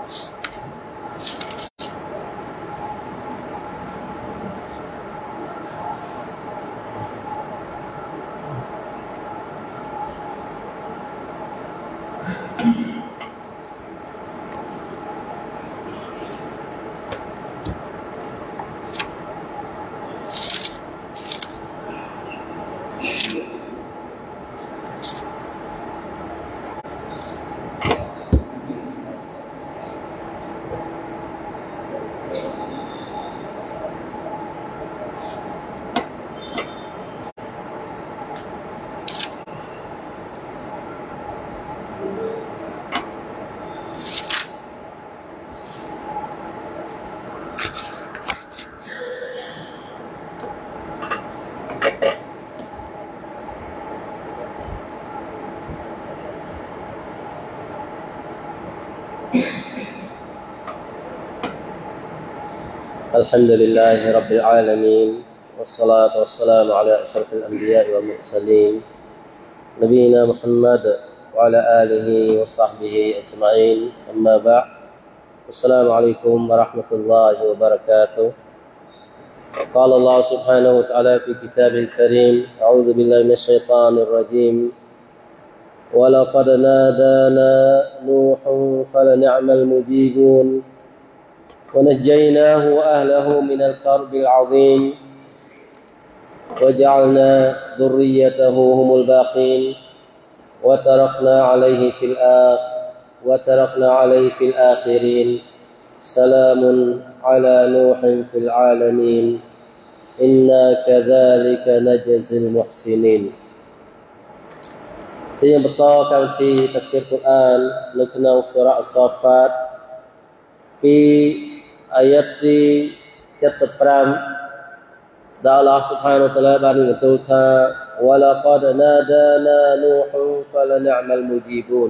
الحمد لله رب العالمين والصلاة والسلام على أشرف الأنبياء والمرسلين نبينا محمد وعلى آله وصحبه أجمعين أما بعد السلام عليكم ورحمة الله وبركاته قال الله سبحانه وتعالى في كتابه الكريم أعوذ بالله من الشيطان الرجيم ولقد نادانا نوح فلنعم المجيبون ونجيناه وأهله من الكرب العظيم وجعلنا ذريته هم الباقين وتركنا عليه في الآخرين سلام على نوح في العالمين إنا كذلك نجزي المحسنين ที่ยังបន្តកម្មវិធីតាហ្វស៊ីរកូរ៉ាននៅក្នុងសូរ៉ាអស្សាហ្វាតពី ayat ទី75 ដែល Allah Subhanahu wa Ta'ala បានបន្ទូលថា walaqad nadana nuhun falani'mal mujibun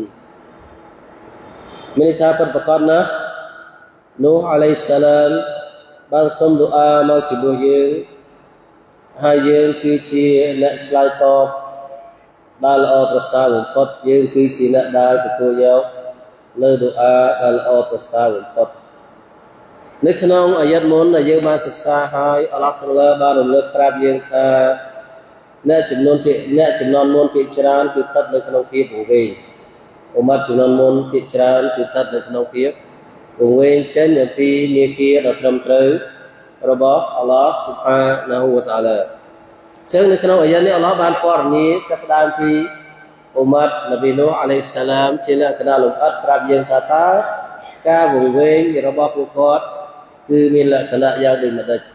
មានន័យថាពិតប្រាកដណាស់នូហ៍អាឡៃហ៊ីសសាឡាមបានសុំឌូអាមកចំពោះយើងហើយយើងគឺជាអ្នកឆ្លើយតបដែលល្អប្រសើរបំផុតយើងគឺជាអ្នកដែលទទួលយកនៅឌូអាដែលល្អប្រសើរបំផុត នៅក្នុងអាយ៉ាតមុនដែលយើងបានសិក្សាហើយអល់ឡោះសុបហានបានរំលឹកប្រាប់យើងថាអ្នកចំនួនមុនភាគច្រើនគឺស្ថិតនៅក្នុងភាពវង្វេងឧម័តចំនួនមុនភាគច្រើនគឺស្ថិតនៅក្នុងភាពវង្វេងចេញអំពីមាគ៌ាដ៏ត្រឹមត្រូវរបស់អល់ឡោះស៊ុបហានាហ៊ូវតាអាឡាចឹងនៅក្នុងអាយ៉ាតនេះអល់ឡោះបានពណ៌នាចាប់ផ្ដើមពីឧម័តនប៊ីនូហ៍អាឡៃហ៊ីសសាឡាមជាលក្ខណៈលម្អិតប្រាប់យើងថាតើការវង្វេងរបស់ពួកគាត់ គឺមានលក្ខណៈយ៉ាងដូចម្ដេច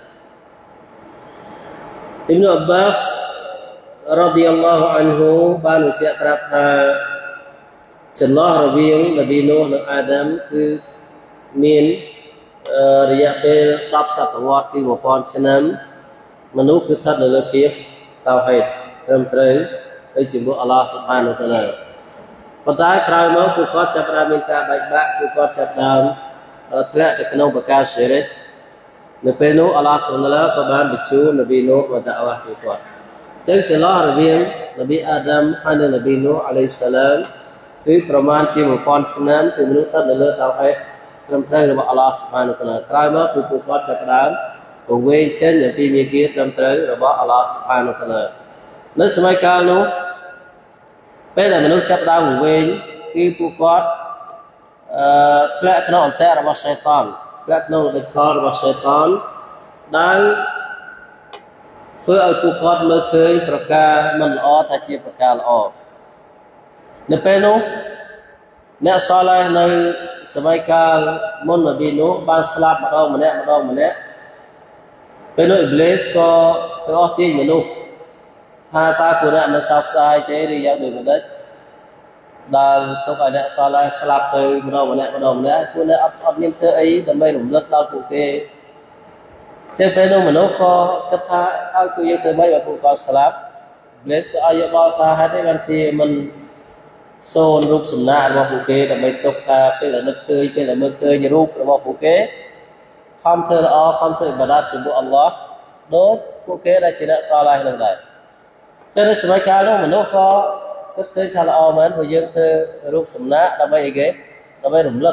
Ibn Abbas radhiyallahu anhu បានបញ្ជាក់ប្រាប់ថាចន្លោះរវាងនប៊ីនូហ៍និងអាដាមគឺមានរយៈពេល10សតវត្សគឺ 1000 ឆ្នាំមនុស្សគឺស្ថិតនៅលើភាពតៅហីដត្រឹមត្រូវទៅជាមួយអល់ឡោះស៊ុបហានវតាឡាប៉ុន្តែក្រោយមកពួកគាត់ចាប់ផ្ដើមមានការបែកបាក់ពួកគាត់ចាប់ផ្ដើម ធ្លាក់ទៅក្នុងប្រការសិរិកនៅពេលនោះអល់ឡោះស៊ុបហានតាឡាក៏បានបញ្ជូននប៊ីនូហ៍មកដាក់វ៉ាស់ពួកគាត់ចឹងចន្លោះរវាងនប៊ីអាដាមហើយនិងនប៊ីនូហ៍អាឡៃហ៊ីសសាឡាមគឺប្រមាណជា 1000 ឆ្នាំគឺមនុស្សស្ថិតនៅលើតៅហីដត្រឹមត្រូវរបស់អល់ឡោះស៊ុបហានតាឡាក្រោយមកគឺពួកគាត់ចាប់ផ្ដើមវង្វេងចេញអំពីមាគ៌ាត្រឹមត្រូវរបស់អល់ឡោះស៊ុបហានតាឡានៅសម័យកាលនោះពេលដែលមនុស្សចាប់ផ្ដើមវង្វេងគឺពួកគាត់ ធ្លាក់ក្នុងអន្ទាក់របស់សៃតានធ្លាក់ក្នុងបិទកលរបស់សៃតានដែលធ្វើឲ្យពួកគាត់មើលឃើញប្រការមិនល្អថាជាប្រការល្អនៅពេលនោះអ្នកសាឡេះនៅសម័យកាលមុននប៊ីនូហ៍បានស្លាប់ម្ដងម្នាក់ពេលនោះអ៊ីប្លីសក៏ទៅអស់ទាញមនុស្សថាតើពួកអ្នកមិនសោកស្ដាយទេឬយ៉ាងដូចម្ដេច ដែលទុកឲ្យអ្នកសាឡេះស្លាប់ទៅម្ដងម្នាក់ពួកអ្នកអត់មានធ្វើអីដើម្បីរំលឹកដល់ពួកគេចឹងពេលនោះមនុស្សក៏គិតថាឲ្យពួកយើងធ្វើម៉េចឲ្យពួកគាត់ស្លាប់ Bless ក៏ឲ្យយកដល់ថាហេតុអីបានជាមិនសូនរូបសំណាករបស់ពួកគេដើម្បីទុកថាពេលដែលនឹកឃើញពេលដែលមើលឃើញរូបរបស់ពួកគេខំធ្វើល្អខំធ្វើអ៊ីបាដាតចំពោះអល់ឡោះដូចពួកគេដែលជាអ្នកសាឡេះនឹងដែរចឹងនៅសម័យកាលនោះមនុស្សក៏ គិតឃើញថាល្អមែនព្រោះយើងធ្វើរូបសំណាកដើម្បីអីគេដើម្បីរំលឹក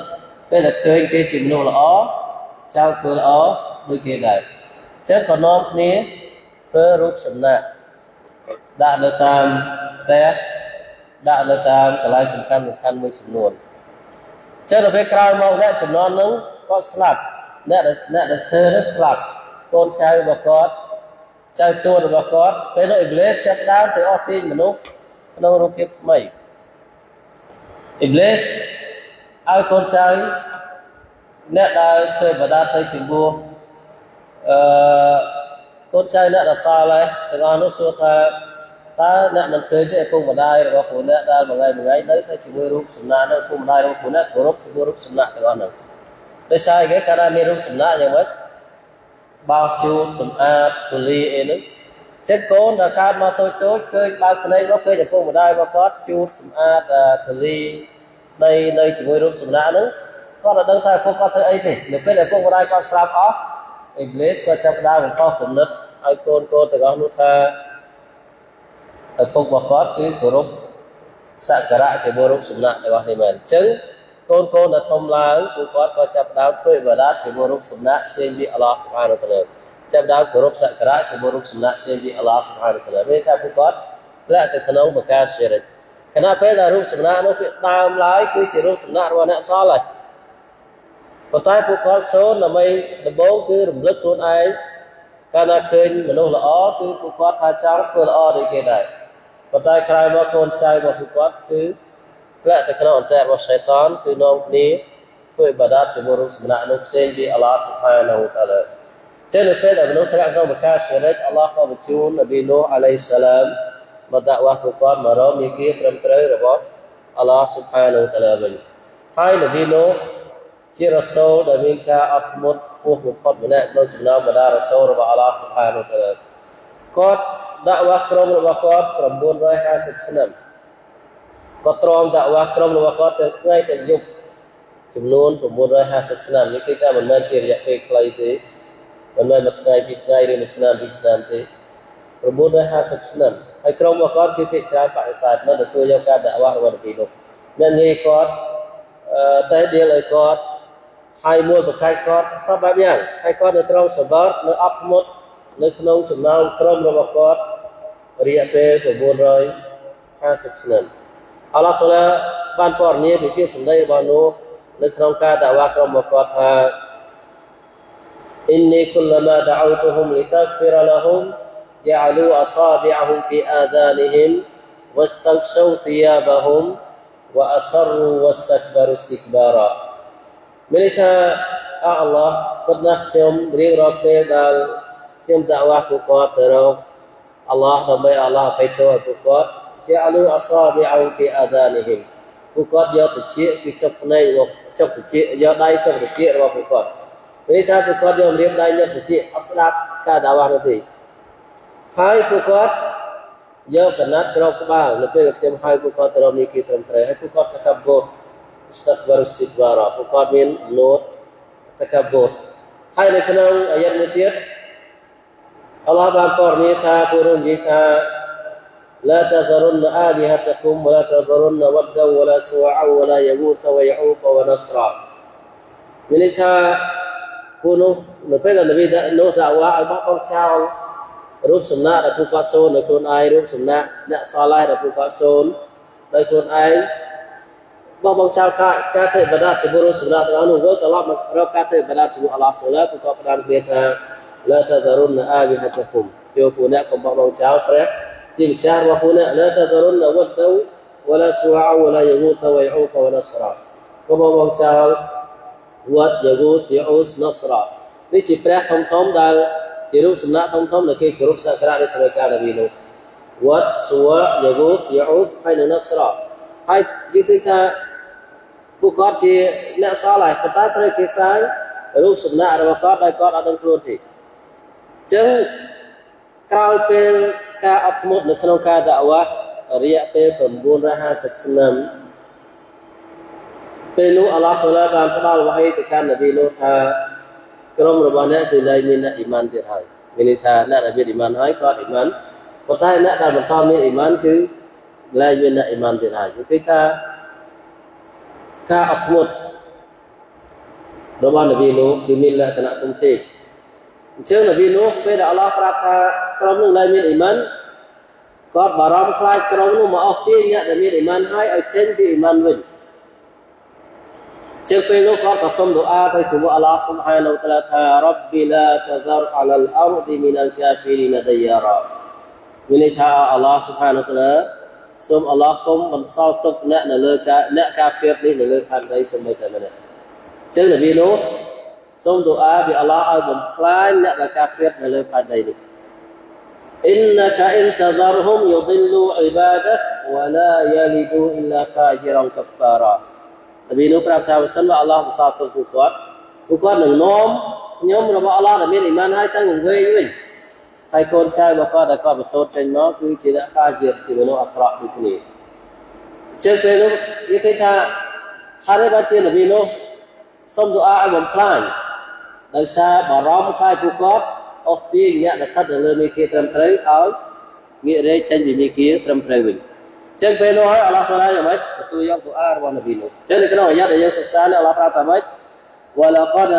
ពេលតែឃើញគេជាមនុស្សល្អចៅធ្វើល្អដូចគេដែរចឹងក៏នាំគ្នាធ្វើរូបសំណាកដាក់នៅតាមផ្ទះដាក់នៅតាមកន្លែងសំខាន់មួយចំនួនចឹងដល់ពេលក្រោយមកអ្នកចំនួនហ្នឹងក៏ស្លាប់អ្នកដែលធ្វើនោះស្លាប់កូនចៅរបស់គាត់ចៅទួនរបស់គាត់ពេលនោះអ៊ីប្លីសចាប់ដើមទៅអស់ទាញមនុស្សក្នុងរូបភាពថ្មីអ៊ីប្លីសឲ្យកូនចៅអ្នកដែលធ្វើបដាទៅជាបួសកូនចៅអ្នកដែលសល់ហើយទាំងអស់នោះសួរថាតើអ្នកមិនឃើញទេឪពុកម្ដាយរបស់ខ្លួនអ្នកដែលមួយថ្ងៃនៅតែជាមួយរូបសំណាកនោះឪពុកម្ដាយរបស់ខ្លួនអ្នកគោរពជាមួយរូបសំណាកទាំងអស់នោះដោយសារគេកាលណាមានរូបសំណាកយ៉ាងម៉េចបោកជូតសម្អាតពលាអីហ្នឹងចិត្តកូនដែលកើតមកតូចឃើញបើកភ្នែកមកឃើញឪពុកម្ដាយរបស់គាត់ជូតសម្អាតពលាដីនៅជាមួយរូបសំណាកហ្នឹងគាត់អត់ដឹងថាឪពុកគាត់ធ្វើអីទេនៅពេលឪពុកម្ដាយគាត់ស្លាប់អស់អ៊ីប្លីសគាត់ចាប់ផ្ដើមបង្កគំនិតឲ្យកូនទាំងអស់នោះថាឪពុករបស់គាត់គឺគោរពសក្ការៈជាមួយរូបសំណាកទាំងអស់នេះមែនអញ្ចឹងកូនដែលធំឡើងពួកគាត់ក៏ចាប់ផ្ដើមធ្វើឥបាដាតជាមួយរូបសំណាកផ្សេងពីអល់ឡោះស៊ុបហានវតាអាឡាចាប់ផ្ដើមគោរពសក្ការៈជាមួយរូបសំណាកផ្សេងពីអល់ឡោះស៊ុបហានវតាអាឡាមានថាពួកគាត់ធ្លាក់ទៅក្នុងបកាស្យរិកខណៈពេលដែលរូបសំណាកនោះវាដើមឡើយគឺជារូបសំណាករបស់អ្នកសល់ហើយប៉ុន្តែពួកគាត់សូនដើម្បីដំបូងគឺរំលឹកខ្លួនឯងកាលណាឃើញមនុស្សល្អគឺពួកគាត់ថាចង់ធ្វើល្អដូចគេដែរប៉ុន្តែក្រោយមកកូនចៅរបស់ពួកគាត់គឺធ្លាក់ទៅក្នុងអន្ទាក់របស់សៃតានគឺនាំគ្នាធ្វើឥបាដាតជាមួយរូបសំណាកនោះផ្សេងពីអល់ឡោះស៊ុបហានវតាអាឡាចឹងនៅពេលដែលមនុស្សធ្លាក់ក្នុងបកាស្យរិកអល់ឡោះក៏បញ្ជូននប៊ីនូហ៍អាឡៃសាឡាមមកដាក់វ៉ាស់ពួកគាត់មករកមាគ៌ាត្រឹមត្រូវរបស់អល់ឡោះស៊ុបហានវតាអាឡាវិញហើយនប៊ីនូហ៍ជារ៉ាសូលដែលមានការអត់ធ្មត់ពោះបំផុតម្នាក់ក្នុងចំណោមបដារ៉ាសូលរបស់អល់ឡោះស៊ុបហានវតាអាឡាគាត់ដាក់វ៉ាស់ក្រុមរបស់គាត់950ឆ្នាំគាត់ទ្រាំដាក់វ៉ាស់ក្រុមរបស់គាត់ទាំងថ្ងៃទាំងយប់ចំនួន950ឆ្នាំនេះគឺថាមិនមែនជារយៈពេលខ្លីទេមិនមែនមួយថ្ងៃពីរថ្ងៃឬមួយឆ្នាំពីរឆ្នាំទេ950ឆ្នាំហើយក្រុមរបស់គាត់គឺភាគច្រើនបដិសេធមិនទទួលយកការដាក់វ៉ាស់របស់នប៊ីនោះអ្នកងាយគាត់តែដៀលឲ្យគាត់ហើយមួយប្រកែកគាត់សពបែបយ៉ាងហើយគាត់នៅត្រង់សបាតនៅអត់ធ្មត់នៅក្នុងចំណោមក្រុមរបស់គាត់រយៈពេល950ឆ្នាំអល់ឡោះសូឡាបានពណ៌នាពីពាក្យសម្ដីរបស់នោះនៅក្នុងការដាក់វ៉ាក្រុមរបស់គាត់ថា إني كلما دعوتهم لتغفر لهم جعلوا أصابعهم في آذانهم واستغشوا ثيابهم وأصروا واستكبروا استكبارا មានន័យថាអល់ឡោះពិតណាស់ខ្ញុំរៀងរាល់ពេលដែលខ្ញុំដាក់វ៉ាពួកគាត់ទៅរកអល់ឡោះដើម្បីអល់ឡោះអភ័យទោសឲ្យពួកគាត់ជាអលូអសាប៊ីអ៊ូហ្វីអាដានីហ៊ីមពួកគាត់យកតិចគឺចុកភ្នែករបស់ចុកតិចយកដៃចុកតិចរបស់ពួកគាត់ពេលថាពួកគាត់យករៀបដៃយកតិចអត់ស្ដាប់ការដាក់វ៉ានោះទេហើយពួកគាត់យកកណាត់ក្រោបក្បាលនៅពេលខ្ញុំហៅពួកគាត់ទៅរកមីគីត្រឹមត្រូវហើយពួកគាត់តកាបូតស្ទឹកវរស្ទីវរពួកគាត់មានលូតតកាបូតហើយនៅក្នុងអាយ៉ាតមួយទៀតអល់ឡោះបានពណ៌នាថាពួករងនិយាយថាلا تذرن آلهتكم ولا تذرن ودا ولا سواعا ولا يغوث ويعوق ونسرا មានន័យថាពួកនោះនៅពេលដែលនប៊ីនោះដាក់វ៉ាឲ្យបោះបង់ចោលរូបសំណាកដែលពួកគាត់សូននៅខ្លួនឯងរូបសំណាកអ្នកសាឡៃដែលពួកគាត់សូនដោយខ្លួនឯងបោះបង់ចោលការធ្វើឥបាដាតជាមួយរូបសំណាកទាំងនោះទៅត្រឡប់មករកការធ្វើឥបាដាតជាមួយអល់ឡោះសូឡាពួកគាត់ផ្ដាំគ្នាថា لا تذرن آلهتكم ចូលពួកអ្នកកុំបោះបង់ចោលព្រះជាម្ចាស់របស់ពួកអ្នក لا تذرن ودا ولا سواعا ولا يغوث ويعوق ونسرا កុំបោះបង់ចោលវត្តយហ្គូតយអ៊ូសណសរ៉ានេះជាព្រះធំដែលជារូបសំណាកធំដែលគេគោរពសក្ការៈនៅសម័យកាលនប៊ីនោះវត្តសូវ៉ាយហ្គូតយអ៊ូសហើយនិងណសរ៉ាហើយនិយាយថាពួកគាត់ជាអ្នកសល់ហើយប៉ុន្តែត្រូវគេសាងរូបសំណាករបស់គាត់ដោយគាត់អត់ដឹងខ្លួនទេអញ្ចឹងក្រោយពេលការអត់ធ្មត់នៅក្នុងការដាក់វ៉ារយៈពេល950ឆ្នាំពេលនោះអល់ឡោះសូឡាបានផ្ដល់វ៉ាហីទៅកាន់នប៊ីនោះថាក្រុមរបស់អ្នកគឺលែងមានអ្នកអ៊ីម៉ានទៀតហើយមានន័យថាអ្នកដែលមានអ៊ីម៉ានហើយគាត់អ៊ីម៉ានប៉ុន្តែអ្នកដែលបន្តមានអ៊ីម៉ានគឺលែងមានអ្នកអ៊ីម៉ានទៀតហើយគឺថាការអត់ធ្មត់របស់នប៊ីនូគឺមានលក្ខណៈគុំទេអញ្ចឹងនប៊ីនូពេលដែលអល់ឡោះប្រាប់ថាក្រុមនោះដែលមានអ៊ីម៉ានគាត់បារម្ភខ្លាចក្រុមនោះមកអស់ទាញអ្នកដែលមានអ៊ីម៉ានហើយឲ្យចេញពីអ៊ីម៉ានវិញចឹងពេលនោះគាត់ក៏សុំឌូអាទៅสู่អល់ឡោះស៊ុបហានូវតាឡាថារ៉ប៊ីឡាតហ្សរអឡាលអរឌីមីនអលកាហ្វីរីនដៃយ៉ារ៉ាមានន័យថាអល់ឡោះស៊ុបហានូវតាឡាសូមអល់ឡោះគុំបន្សល់ទុកអ្នកនៅលើអ្នកកាហ្វៀរនេះនៅលើផែនដីសូម្បីតែម្នាក់ចឹងនប៊ីនូសូមឌូអាពីអល់ឡោះឲ្យបំផ្លាញអ្នកដែលកាហ្វៀរនៅលើផែនដីនេះإنك إن تذرهم يضلوا عبادك ولا يلدوا إلا فاجرا كفارا នប៊ីនូប្រាប់ថាបើសិនបើអល់ឡោះបន្សល់ទុកពួកគាត់នឹងនាំខ្ញុំរបស់អល់ឡោះដែលមានអ៊ីម៉ានហើយទៅវង្វេងវិញហើយកូនចៅរបស់គាត់ដែលគាត់ប្រសូតចេញមកគឺជាអ្នកហ្វាជាមនុស្សអាក្រក់ដូចគ្នាចឹងពេលនោះនិយាយថាហើយបើជានប៊ីនូសូមឌូអាឲ្យបំផ្លាញដោយសារបារម្ភខ្លាចពួកគាត់អស់ទាញអ្នកដែលស្ថិតនៅលើមេគាត្រឹមត្រូវឲ្យងាករែកចេញពីមេគាត្រឹមត្រូវវិញចឹងពេលនោះហើយអល់ឡោះសុបហានយ៉ាងម៉េចទទួលយកឌូអារបស់នប៊ីនូចឹងនៅក្នុងអាយ៉ាតដែលយើងសិក្សានេះអល់ឡោះប្រាប់ថាម៉េច ولقد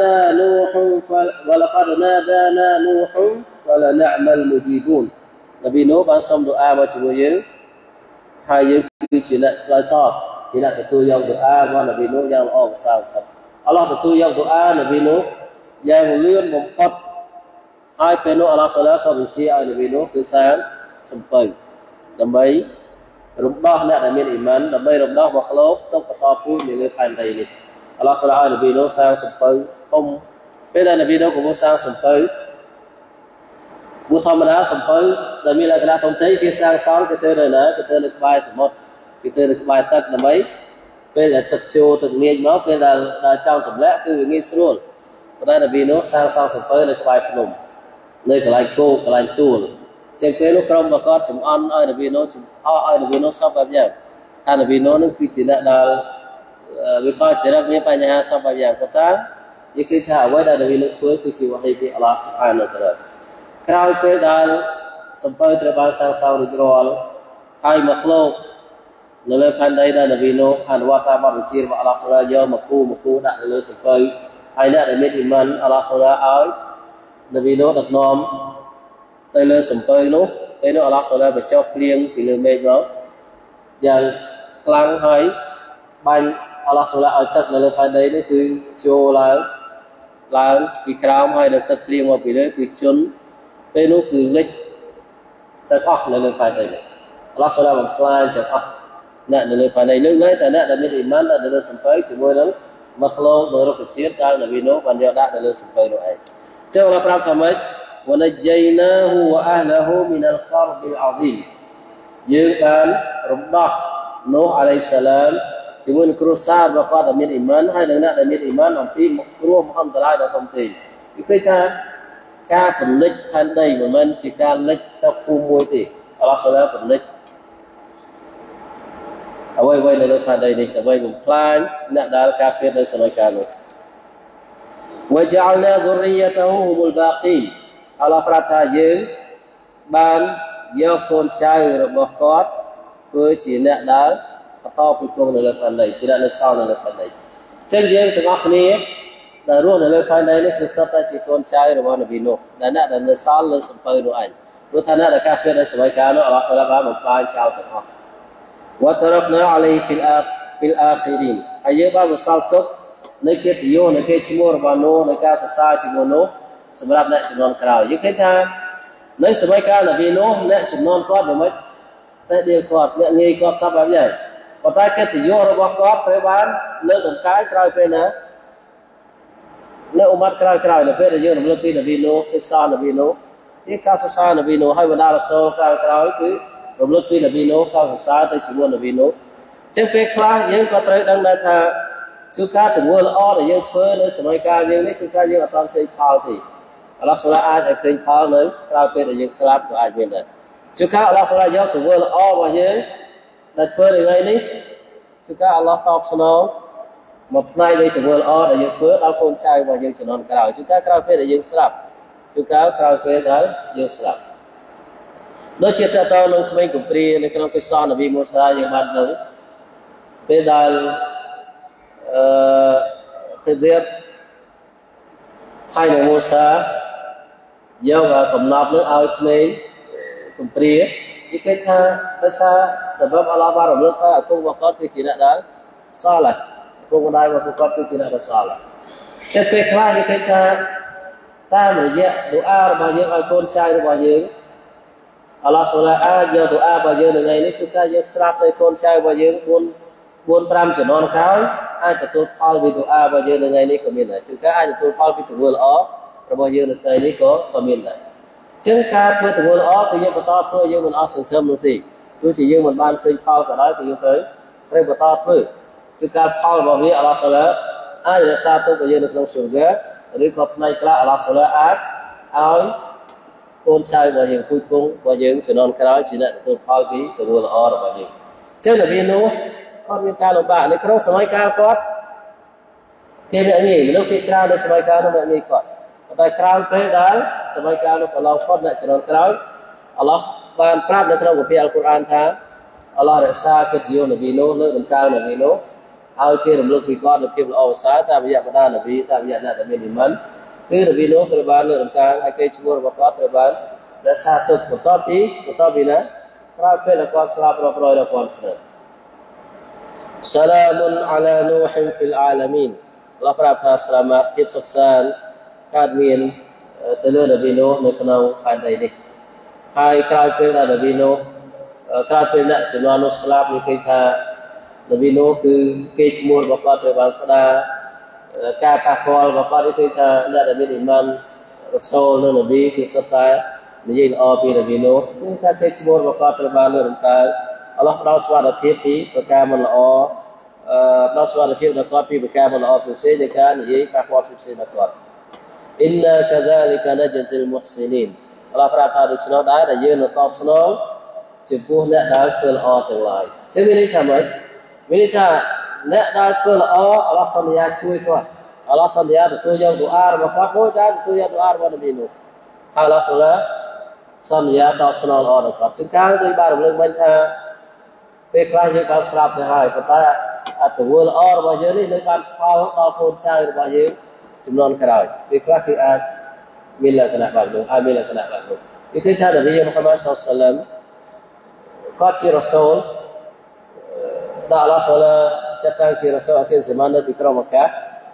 نادانا نوح فلنعم المجيبون នប៊ីនូបានសុំឌូអាមកជាមួយយើងហើយយើងគឺជាអ្នកឆ្លើយតបជាអ្នកទទួលយកឌូអារបស់នប៊ីនូយ៉ាងល្អប្រសើរបំផុតអល់ឡោះទទួលយកឌូអានប៊ីនូយ៉ាងលឿនបំផុតហើយពេលនោះអល់ឡោះសុបហានក៏បញ្ជាឲ្យនប៊ីនូគឺសាងសំពៅដើម្បីរំដោះអ្នកដែលមានអ៊ីម៉ានដើម្បីរំដោះមកខ្លោកទុកបន្តពូជនៅលើផែនដីនេះអល់ឡោះសុបហានឲ្យនប៊ីនូសាងសំពៅធំពេលដែលនប៊ីនូកំពុងសាងសំពៅបុធម្មតាសំពៅដែលមានលក្ខណៈធំធេងគេសាងសង់គេទៅនៅណាគេទៅនៅក្បែរសមុទ្រគេទៅនៅក្បែរទឹកដើម្បីពេលដែលទឹកចូលទឹកងាយមកពេលដែលចង់ទម្លាក់គឺវាងាយស្រួលប៉ុន្តែនប៊ីនូសាងសង់សំពៅនៅក្បែរភ្នំនៅកន្លែងគោកន្លែងទួលចឹងពេលនោះក្រុមរបស់គាត់ចំអន់ឲ្យនប៊ីនូឲ្យនប៊ីនូសពបែបយ៉ាងថានប៊ីនូនឹងគឺជាអ្នកដែលវាក៏ចរិតមានបញ្ហាសពបែបយ៉ាងប៉ុន្តែនិយាយថាអ្វីដែលនប៊ីនូធ្វើគឺជាវ៉ាហ៊ីពីអល់ឡោះស៊ុបហានតាឡាក្រោយពេលដែលសំពៅត្រូវបានសាងសង់រួចរាល់ហើយមកខ្លោកនៅលើផែនដីដែលនប៊ីនូអនុវត្តតាមបទបញ្ជារបស់អល់ឡោះស៊ុបហានយកមកគូដាក់នៅលើសំពៅហើយអ្នកដែលមានអ៊ីម៉ានអល់ឡោះស៊ុបហានឲ្យនប៊ីនូដឹកនាំទៅលើសំពៅនោះពេលនោះអល់ឡោះស៊ុបហានបញ្ចុះភ្លៀងពីលើមេឃមកយ៉ាងខ្លាំងហើយបាញ់អល់ឡោះស៊ុបហានឲ្យទឹកនៅលើផែនដីនេះគឺចូលឡើងពីក្រោមហើយនៅទឹកភ្លៀងមកពីលើគឺជន់ពេលនោះគឺលិចទៅអស់នៅលើផែនដីនេះអល់ឡោះស៊ុបហានបំផ្លាញទាំងអស់អ្នកនៅលើផែនដីលើកលែងតែអ្នកដែលមានអ៊ីម៉ាននៅលើសំពៅជាមួយនឹងមកខ្លោកនៅរុក្ខជាតិដែលនប៊ីនូបានយកដាក់នៅលើសំពៅនោះឯងចឹងអល់ឡោះប្រាប់ថាម៉េច ونجيناه وأهله من الكرب العظيم យើងបានរំដោះនូហ៍អាឡៃសាឡាមជាមួយនឹងគ្រួសាររបស់គាត់ដែលមានអ៊ីម៉ានហើយនឹងអ្នកដែលមានអ៊ីម៉ានអំពីគ្រោះមហន្តរាយដ៏ធំធេងគឺឃើញថាការពន្លិចផែនដីមិនមែនជាការលិចសពភូមិមួយទេអល់ឡោះសុបហានពន្លិចអ្វីៗនៅលើផែនដីនេះដើម្បីបំផ្លាញអ្នកដែលកាហ្វៀរនៅសម័យកាលនោះ وجعلنا ذريته هم الباقين អល់ឡោះប្រាប់ថាយើងបានយកកូនចៅរបស់គាត់ធ្វើជាអ្នកដែលបន្តពីគង់នៅលើផែនដីជាអ្នកនៅសល់នៅលើផែនដីចឹងយើងទាំងអស់គ្នាដែលរស់នៅលើផែនដីនេះគឺសុទ្ធតែជាកូនចៅរបស់នប៊ីនូដែលអ្នកដែលនៅសល់លើសំពៅនោះឯងព្រោះថាអ្នកដែលកាហ្វៀរនៅសម័យកាលនោះអល់ឡោះសុបហានបានបំផ្លាញចោលទាំងអស់ وتركنا عليه في الآخرين ហើយយើងបានបន្សល់ទុកនៅកិត្តិយសនៅគេឈ្មោះរបស់នូនៅការសរសើរជាមួយនូសម្រាប់អ្នកជំនាន់ក្រោយយើងឃើញថានៅសម័យកាលនប៊ីនូអ្នកជំនាន់គាត់យ៉ាងម៉េចតែដៀលគាត់អ្នកងាយគាត់សពបែបយ៉ាងប៉ុន្តែកិត្តិយសរបស់គាត់ត្រូវបានលើកតម្កើងក្រោយពេលណានៅអ៊ុម៉ាត់ក្រោយនៅពេលដែលយើងរំលឹកពីនប៊ីនូអ៊ីសានប៊ីនូនេះការសរសើរនប៊ីនូហើយបណ្ដារ៉ាសូលក្រោយគឺរំលឹកពីនប៊ីនូការសរសើរទៅជាមួយនប៊ីនូអញ្ចឹងពេលខ្លះយើងក៏ត្រូវដឹងដែរថាជួនកាលទង្វើល្អដែលយើងធ្វើនៅសម័យកាលយើងនេះជួនកាលយើងអត់ទាន់ឃើញផលទេអល់ឡោះសុបហានអាចឲ្យឃើញផលនៅក្រោយពេលដែលយើងស្លាប់ក៏អាចមានដែរជួនកាលអល់ឡោះសុបហានយកទង្វើល្អរបស់យើងដែលធ្វើនៅថ្ងៃនេះជួនកាលអល់ឡោះតបស្នងមកផ្នែកនៃទង្វើល្អដែលយើងធ្វើដល់កូនចៅរបស់យើងជំនាន់ក្រោយជួនកាលក្រោយពេលដែលយើងស្លាប់ជួនកាលក្រោយពេលដែលយើងស្លាប់ដូចជាតើតើនឹងក្មេងកំព្រានៅក្នុងកិស្សនប៊ីមូសាយើងបានដឹងពេលដែលkhidir hai người Musa do và cầm nạp nước ao mấy cầm prия cái tha đó sa sebab Allah baru nước ta aku waktu tu tidak ada salah aku mendai waktu tu tidak ada salah chắc cái tha ta mình dạy doa bao nhiêu ai con trai bao nhiêu Allah Subhanahu giờ doa bao nhiêu ngày này chúng ta giờ sắp tới con trai bao nhiêu buôn pram cho non kháo ai tự tu phal vì doa bao nhiêu ngày này có miền này chúng ta ai tự tu phal vì tu vừa lỡ bao nhiêu ngày này có miền này chúng ta vừa tu vừa lỡ thì giờ bắt đầu thôi giờ mình ăn sừng thơm luôn thì tôi chỉ giờ mình ban khơi phal cả đó thì giờ tới đây bắt đầu thôi chúng ta phal bao nhiêu Allah Subhanahu ai là sao tôi bây giờ được trong surga rồi có này là Allah Subhanahu ai con trai bao nhiêu cuối cùng bao nhiêu cho non cái đó chỉ là tu phal vì tu vừa lỡ bao nhiêu chứ là vì nó conមានការលំបាកនៅក្នុងសម័យកាលគាត់គេអ្នកងាយមនុស្សភាគច្រើននៅសម័យកាលនោះអ្នកងាយគាត់តែក្រោយពេលដែលសម័យកាលនោះកន្លងផុតអ្នកជំនាន់ក្រោយអល់ឡោះបានប្រាប់នៅក្នុងគម្ពីរអល់កុរអានថាអល់ឡោះរក្សាកិត្តិយសនប៊ីនោះលើដំណើរនប៊ីនោះឲ្យគេរំលឹកពីគាត់នៅភាពល្អប្រសើរតាមរយៈបណ្ដានប៊ីតាមរយៈអ្នកដែលមាននិមន្តគឺនប៊ីនោះត្រូវបានលើកដំណើរឲ្យគេឈ្មោះរបស់គាត់ត្រូវបានរក្សាទុកបន្ទាប់ពីណាក្រោយពេលគាត់ស្លាប់រាប់រយរាប់ពាន់ឆ្នាំسلام على نوح في العالمين អល់ឡោះប្រាប់ថាស្លាមាត់ភាពសុខសាន្តកើតមានទៅលើនប៊ីនូនៅក្នុងផែនដីនេះហើយក្រោយពេលដែលនប៊ីនូក្រោយពេលអ្នកជំនាន់នោះស្លាប់និយាយថានប៊ីនូគឺគេឈ្មោះរបស់គាត់ត្រូវបានស្ដារការប៉ះពាល់របស់គាត់គឺថាអ្នកដែលមានអ៊ីម៉ានរ៉ូសូលនិងនប៊ីគឺសុទ្ធតែនិយាយល្អពីនប៊ីនូគឺថាគេឈ្មោះរបស់គាត់ត្រូវបានលើកដំណើរអល់ឡោះផ្ដល់ស្វាធិភាពពីប្រការមិនល្អផ្ដល់ស្វាធិភាពដល់គាត់ពីប្រការមិនល្អផ្សេងៗនៃការនិយាយប៉ះពាល់ផ្សេងៗដល់គាត់អ៊ីនណាកាហ្សាលីកាណាជស៊ីលមុហស៊ីនីនអល់ឡោះប្រាប់ថាដូច្នោះដែរដែលយើងនឹងតបស្នងចំពោះអ្នកដែលធ្វើល្អទាំងឡាយចឹងមានន័យថាម៉េចមានន័យថាអ្នកដែលធ្វើល្អអល់ឡោះសន្យាជួយគាត់អល់ឡោះសន្យាទទួលយកដូអារបស់គាត់ដូចដែរទទួលយកដូអារបស់នប៊ីនោះហើយអល់ឡោះសន្យាតបស្នងល្អដល់គាត់ជាងការដូចបានរំលឹកមិញថាពេលខ្លះយើងបានស្លាប់ទៅហើយប៉ុន្តែអត្តវលល្អរបស់យើងនេះនៅបានផលដល់កូនចៅរបស់យើងចំនួនក្រោយពេលខ្លះគឺអាចមានលក្ខណៈបែបនោះហើយមានលក្ខណៈបែបនោះគឺឃើញថានប៊ីមូហាម៉ាត់សល្លឡឹមគាត់ជារ៉ាសូលដែលអល់ឡោះសូឡាចាត់តាំងជារ៉ាសូលអាខិរហ្សម៉ាននៅទីក្រុងម៉ាកា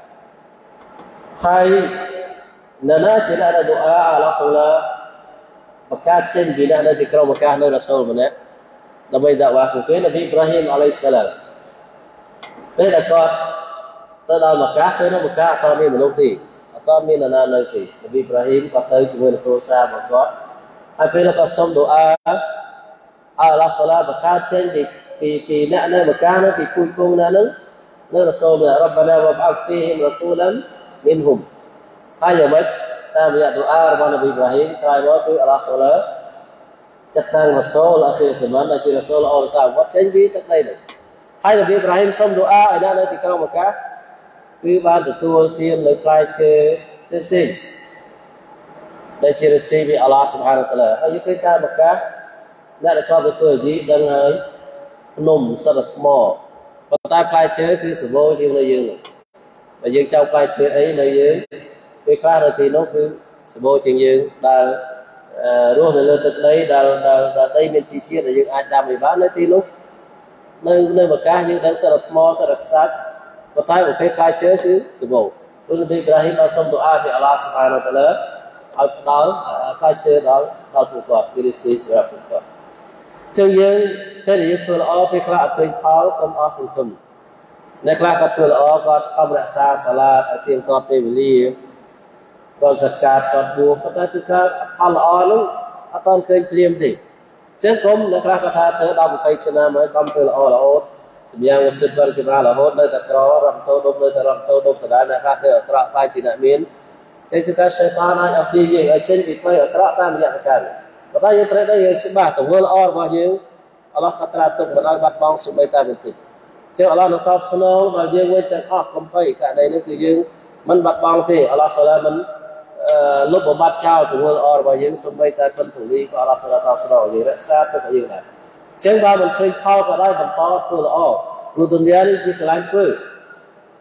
ហើយនៅណាជាអ្នកដែលដូអាអល់ឡោះសូឡាប្រកាសចេញពីអ្នកនៅទីក្រុងម៉ាកានៅរ៉ាសូលម្នាក់ដើម្បីដាក់វ៉ាគឺនប៊ីអ៊ីប្រាហ៊ីមអាឡៃសាឡាមពេលដែលគាត់ទៅដល់ម៉ាកាពេលនោះម៉ាកាអត់មានមនុស្សទេអត់មាននរណានៅទេនប៊ីអ៊ីប្រាហ៊ីមគាត់ទៅជាមួយនឹងគ្រួសាររបស់គាត់ហើយពេលគាត់សុំដូអាអល់ឡោះសូឡាប្រកាសចេញពីអ្នកនៅម៉ាកានោះពីគូជគង់ណានោះនៅរ៉ាសូលរ៉ាបាណាវ៉ាបអល់ហ្វីហ៊ីមរ៉ាស៊ូលានមីនហ៊ុមហើយយ៉ាងម៉េចតាមរយៈដូអារបស់នប៊ីអ៊ីប្រាហ៊ីមក្រោយមកគឺអល់ឡោះសូឡាចាត់តាំងរ៉ាសូលអាខិរហ្សម៉ានដែលជារ៉ាសូលល្អប្រសើរគាត់ចេញពីទឹកដីនេះហើយនប៊ីអ៊ីប្រាហ៊ីមសុំដូអាឲ្យនៅទីក្រុងម៉ាកាគឺបានទទួលទាននៅផ្លែឈើផ្សេងៗដែលជារស្មីពីអល់ឡោះស៊ុបហានតាឡាហើយយើងឃើញថាម៉ាកាអ្នកដែលគាត់ទៅធ្វើអាជីដឹងហើយភ្នំសិតថ្មប៉ុន្តែផ្លែឈើគឺសម្បូរជាងនៅយើងបើយើងចង់ផ្លែឈើអីនៅយើងពេលខ្លះនៅទីនោះគឺសម្បូរជាងយើងដែលរស់នៅលើទឹកដីដែលដីមានជីជាតិដែលយើងអាចដាំឲ្យបាននៅទីនោះនៅម៉ាកាយើងដឹងសិតថ្មសិតខ្សាច់ប៉ុន្តែប្រភេទផ្លែឈើគឺសម្បូរព្រោះនប៊ីអ៊ីប្រាហ៊ីមបានសុំដូអាពីអល់ឡោះស៊ុបហានតាឡាឲ្យផ្ដល់ផ្លែឈើដល់ពួកគាត់គឺរីស្ទីសម្រាប់ពួកគាត់ចឹងយើងពេលដែលយើងធ្វើល្អពេលខ្លះអត់ឃើញផលកុំអស់សង្ឃឹមអ្នកខ្លះគាត់ធ្វើល្អគាត់ខំរក្សាសាឡាតឲ្យទៀងទាត់ពេលវេលាគាត់សកាត់គាត់បួសប៉ុន្តែគឺថាផលល្អនោះអត់ទាន់ឃើញព្រាមទេចឹងកុំអ្នកខ្លះគាត់ថាធ្វើដល់20ឆ្នាំហើយកុំធ្វើល្អរហូតសម្យ៉ាងសិទ្ធិវិជ្ជារហូតនៅតែក្ររត់ទៅដុំនៅតែរត់ទៅដុំដដែលអ្នកខ្លះធ្វើអាក្រក់ខ្លាចជាអ្នកមានចឹងគឺថាសេតានអាចអស់ទីយើងឲ្យចេញពីផ្លូវអាក្រក់តាមរយៈការប៉ុន្តែយើងត្រូវដឹងយើងច្បាស់ទៅធ្វើល្អរបស់យើងអល់ឡោះក៏ត្រាទុកមិនឲ្យបាត់បង់សូម្បីតែបន្តិចចឹងអល់ឡោះនឹងតបស្នងដល់យើងវិញទាំងអស់កុំភ័យករណីនេះគឺយើងមិនបាត់បង់ទេអល់ឡោះសូឡាមិនលុបបំបត្តិចោលទង្វើល្អរបស់យើងសូម្បីតែពិនពលីក៏អល់ឡោះសូឡាតបស្នងយើងរក្សាទុកឲ្យយើងដែរចឹងបើមិនឃើញផលក៏ដោយបន្តធ្វើល្អព្រោះទុនយ៉ានេះជាកន្លែងធ្វើ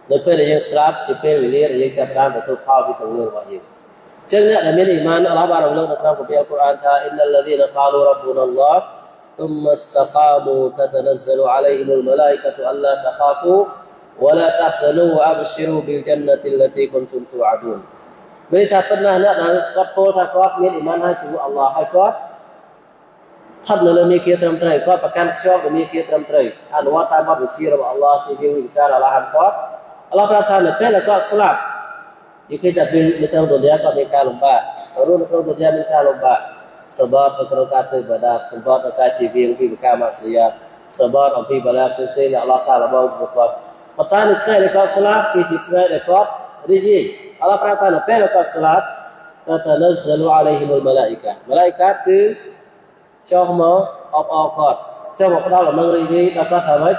នៅពេលដែលយើងស្លាប់ជាពេលវេលាដែលយើងចាប់ផ្ដើមទទួលផលពីទង្វើរបស់យើងចឹងអ្នកដែលមានអ៊ីម៉ានអល់ឡោះបានរំលឹកនៅក្នុងគម្ពីរអល់កុរអានថា Innal ladhina qalu rabbuna Allah thumma istaqamu tatanazzalu alaihimul malaikatu alla takhafu wa la tahzanu wa abshiru bil jannati allati kuntum tu'adun មានថាប៉ុណ្ណាអ្នកដែលគាត់ពោលថាគាត់មានអ៊ីម៉ានហើយជាមួយអល់ឡោះហើយគាត់ស្ថិតនៅលើមាគ៌ាត្រឹមត្រូវគាត់ប្រកាន់ខ្ជាប់នៅមាគ៌ាត្រឹមត្រូវអនុវត្តតាមបទបញ្ជារបស់អល់ឡោះជាជាវិការអល់ឡោះហាមគាត់អល់ឡោះប្រាប់ថានៅពេលដែលគាត់ស្លាប់និយាយថាពេលនៅក្នុងទុនយ៉ាគាត់មានការលំបាករួមនៅក្នុងទុនយ៉ាមានការលំបាកsebab នៅក្នុងការធ្វើបាដាsebab នៅការជៀសវាងពីការម៉ាស៊ីយ៉ាsebab អំពីបាឡាផ្សេងៗដែលអល់ឡោះសាឡបងប្រកបប៉ុន្តែនៅថ្ងៃដែលគាត់ស្លាប់គឺជាថ្ងៃដែលគាត់រីករាយអល់ឡោះប្រាប់ថានៅពេលដែលគាត់ស្លាប់tatanazzalu alaihimul malaikah malaikat គឺចុះមកអបអរគាត់ចុះមកផ្ដល់ដំណឹងរីករាយដល់គាត់ថាម៉េច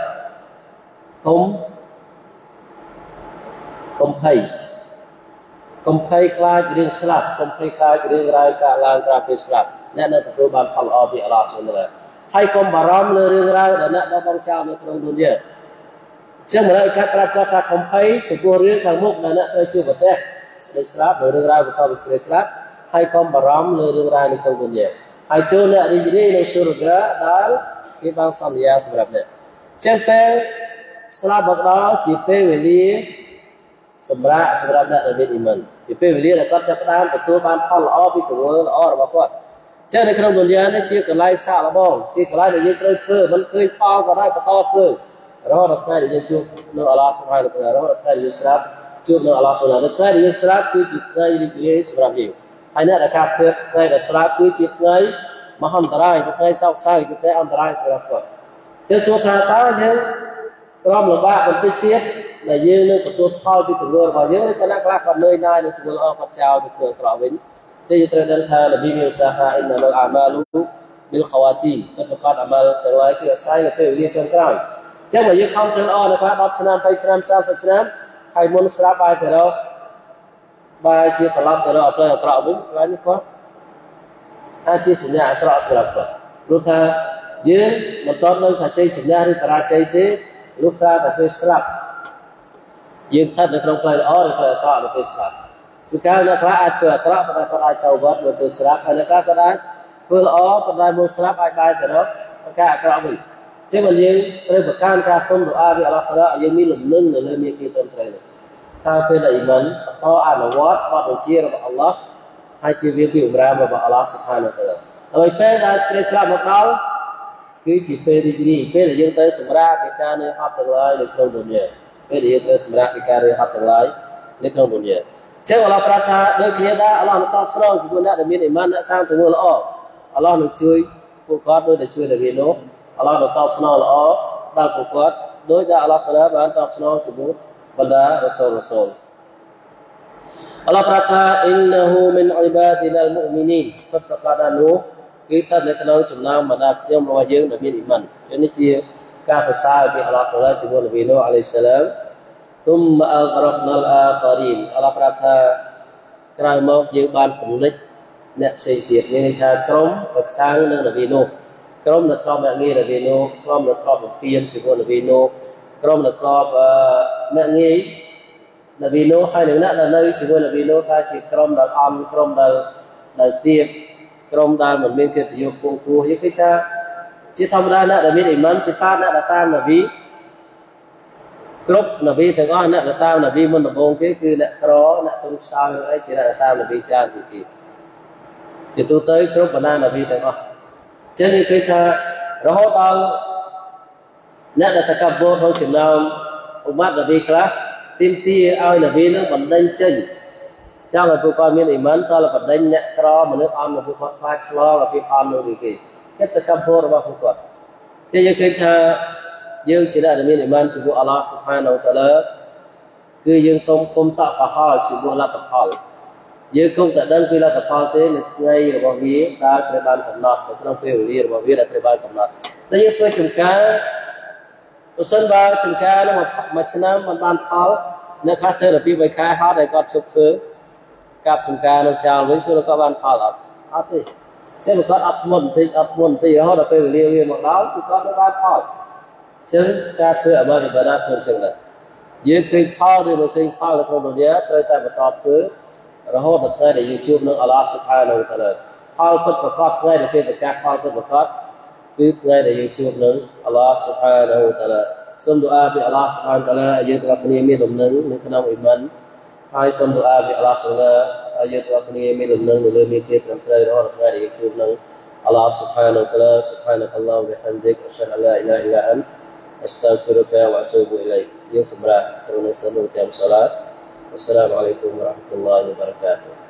កុំភ័យខ្លាចរឿងស្លាប់កុំភ័យខ្លាចរឿងរ៉ាវកើតឡើងក្រោយពេលស្លាប់អ្នកនៅទទួលបានផលល្អពីអល់ឡោះស៊ុបហានហើយកុំបារម្ភលើរឿងរ៉ាវដែលអ្នកបានចោលនៅក្នុងទុនយ៉ាចឹងម្ល៉េះកាត់ប្រាប់គាត់ថាកុំភ័យចំពោះរឿងខាងមុខដែលអ្នកត្រូវជួបប្រទះស្ដីស្លាប់ឬរឿងរ៉ាវបន្តពីស្ដីស្លាប់ហើយកុំបារម្ភលើរឿងរ៉ាវនៅក្នុងទុនយ៉ាហើយចូលអ្នករីករាយនៅសុរហ្គាដែលគេបានសន្យាសម្រាប់អ្នកចឹងពេលស្លាប់មកដល់ជាពេលវេលាសម្រាប់អ្នកដែលមានអ៊ីម៉ានជាពេលវេលាដែលគាត់ចាប់ផ្ដើមទទួលបានផលល្អពីទង្វើល្អរបស់គាត់ចឹងនៅក្នុងទុនយ៉ានេះជាកន្លែងសាកល្បងជាកន្លែងដែលយើងត្រូវធ្វើមិនឃើញផលក៏ដោយបន្តធ្វើរហូតដល់ថ្ងៃដែលយើងជួបនៅអល់ឡោះស៊ុបហានតាអាឡារហូតដល់ថ្ងៃដែលយើងស្លាប់ជួបនៅអល់ឡោះស៊ុបហានតាអាឡាថ្ងៃដែលយើងស្លាប់គឺជាថ្ងៃរីករាយសម្រាប់យើងហើយអ្នកដែលការធ្វើថ្ងៃដែលស្លាប់គឺជាថ្ងៃមហន្តរាយថ្ងៃសោកសៅជាថ្ងៃអន្តរាយសម្រាប់គាត់ចឹងសួរថាតើយើងក្រំលំបាកបន្តិចទៀតដែលយើងនឹងទទួលផលពីទង្វើរបស់យើងឬក៏អ្នកខ្លះគាត់នឿយណាយនឹងធ្វើល្អគាត់ចោលទៅធ្វើអាក្រក់វិញតែយើងត្រូវដឹងថានប៊ីមានសាហាអ៊ីនណាមលអាម៉ាលូប៊ីលខវ៉ាទីមតែប្រកាសអាម៉ាល់ទាំងឡាយគឺអាស្រ័យលើពេលវេលាចុងក្រោយចឹងបើយើងខំធ្វើល្អនៅខ្លះ10ឆ្នាំ20ឆ្នាំ30ឆ្នាំហើយមុនស្លាប់បាយទៅរកបាយជាត្រឡប់ទៅរកអត់អាក្រក់វិញហើយនេះគាត់អាចជាសញ្ញាអាក្រក់សម្រាប់គាត់ព្រោះថាយើងមិនតន់នៅថាជ័យជំនះឬបរាជ័យទេលុះត្រាតែពេលស្លាប់យើងស្ថិតនៅក្នុងផ្លូវល្អឬផ្លូវអាក្រក់នៅពេលស្លាប់គឺកាលអ្នកខ្លះអាចធ្វើអាក្រក់ប៉ុន្តែគាត់អាចទៅវត្តនៅពេលស្លាប់ហើយអ្នកខ្លះក៏អាចធ្វើល្អប៉ុន្តែមុនស្លាប់អាចបែរទៅរកការអាក្រក់វិញចឹងបើយើងត្រូវប្រកាន់ការសុំដុអាពីអល់ឡោះសាឡាយើងមានលំនឹងនៅលើមាគ៌ាត្រឹមត្រូវនេះថាពេលដែលអ៊ីម៉ានបន្តអនុវត្តបទបញ្ជារបស់អល់ឡោះហើយជាវាពីបម្រើរបស់អល់ឡោះស៊ុបហានតាអាឡាហើយពេលដែលស្រីស្លាប់មកដល់គឺជាពេលរីករាយពេលដែលយើងទៅសម្រាប់ពីការនឿយហត់ទាំងឡាយនៅក្នុងទុនយ៉ាពេលដែលយើងត្រូវសម្រាប់ពីការនឿយហត់ទាំងឡាយនៅក្នុងទុនយ៉ាចឹងអល់ឡោះប្រាប់ថាដូចគ្នាដែរអល់ឡោះនឹងតបស្នងចំពោះអ្នកដែលមានអ៊ីម៉ានអ្នកសាងទង្វើល្អអល់ឡោះនឹងជួយពួកគាត់ដោយតែជួយនប៊ីនោះអល់ឡោះនឹងតបស្នងល្អដល់ពួកគាត់ដោយដែលអល់ឡោះសាឡាបានតបស្នងចំពោះបណ្ដារ៉ាស៊ូលអល់ឡោះប្រាប់ថាអ៊ីនណាហ៊ូមីនអ៊ីបាឌីណាលមុអ៊មីនីនពិតប្រាកដថានោះគឺស្ថិតនៅក្នុងចំណោមបណ្ដាខ្ញុំរបស់យើងដែលមានអ៊ីម៉ាននេះជាការសរសើរពីអល់ឡោះសាឡាជាមួយនប៊ីនោះអាឡៃសាឡាមثم أغرقنا الآخرين អល់ឡោះប្រាប់ថាក្រោយមកយើងបានពន្លិចអ្នកផ្សេងទៀតមានន័យថាក្រុមប្រឆាំងនឹងនប៊ីនោះក្រុមដែលធ្លាប់អ្នកងាយនប៊ីនោះក្រុមដែលធ្លាប់បំពេញជាមួយនប៊ីនោះក្រុមដែលធ្លាប់អ្នកងាយនប៊ីនោះហើយនឹងអ្នកដែលនៅជាមួយនប៊ីនោះថាជាក្រុមដែលអន់ក្រុមដែលទៀបក្រុមដែលមិនមានកិត្តិយសគង់គួរយើងឃើញថាជាធម្មតាអ្នកដែលមានអ៊ីម៉ានសិហ្វាតអ្នកដែលតាមនប៊ីគ្រប់នប៊ីទាំងអស់អ្នកដែលតាមនប៊ីមុនដំបូងគេគឺអ្នកក្រអ្នកទុំខ្សោយអីជាអ្នកតាមនប៊ីច្រើនជាងគេជាទូទៅគ្រប់បណ្ដានប៊ីទាំងអស់ចឹងនិយាយថារហូតដល់អ្នកដែលតកបូរក្នុងចំណោមឧបមានប៊ីខ្លះទីមទីឲ្យនប៊ីនឹងបណ្ដេញចេញចង់ឲ្យពួកគាត់មានអ៊ីម៉ានតើបណ្ដេញអ្នកក្រមនុស្សអន់មកពួកគាត់ខ្លាចឆ្លងពីអន់នោះគេគេតកបូររបស់ពួកគាត់ចឹងយើងឃើញថាយើងជាអ្នកដែលមានអ៊ីម៉ានចំពោះអល់ឡោះស៊ុបហានតាអាឡាគឺយើងគុំតកកហល់ចំពោះលទ្ធផលយើងគុំតែដឹងពីលទ្ធផលទេនៅថ្ងៃរបស់វាដែលត្រូវបានកំណត់នៅក្នុងពេលវេលារបស់វាដែលត្រូវបានកំណត់តែយើងធ្វើចំការបើសិនបើចំការនោះមួយឆ្នាំមិនបានផលអ្នកខ្លះធ្វើដល់2-3ខែហត់ហើយគាត់ឈប់ធ្វើកាប់ចំការនោះចោលវិញសួរគាត់បានផលអត់ទេចឹងគាត់អត់ធ្ងន់បន្តិចរហូតដល់ពេលវេលាវាមកដល់គឺគាត់មិនបានផលចឹងការធ្វើអបាដាតធ្វើចឹងដែរយើងឃើញផលឬមិនឃើញផលនៅក្នុងទុញាត្រូវតែបន្តធ្វើរហូតដល់ថ្ងៃដែលយើងជួបនឹងអល់ឡោះស៊ុបហានវតាឡាផលពិតប្រាកដថ្ងៃដែលគេប្រកាសផលពិតប្រាកដគឺថ្ងៃដែលយើងជួបនឹងអល់ឡោះស៊ុបហានវតាឡាសូមឌូអាពីអល់ឡោះស៊ុបហានវតាឡាឲ្យយើងទាំងអស់គ្នាមានលំនឹងនៅក្នុងអ៊ីម៉ានហើយសូមឌូអាពីអល់ឡោះស៊ុបហានឲ្យយើងទាំងអស់គ្នាមានលំនឹងនៅលើមេធាត្រឹមត្រូវរហូតដល់ថ្ងៃដែលយើងជួបនឹងអល់ឡោះស៊ុបហានវតាឡាស៊ុបហានកឡោះវបិហាំឌិកអស្ហaduអ៊ីឡាអ៊ីឡាអ៊ីនأستغفرك وأتوب إليك يا سمرا ترون سلام وتيام صلاة والسلام عليكم ورحمة الله وبركاته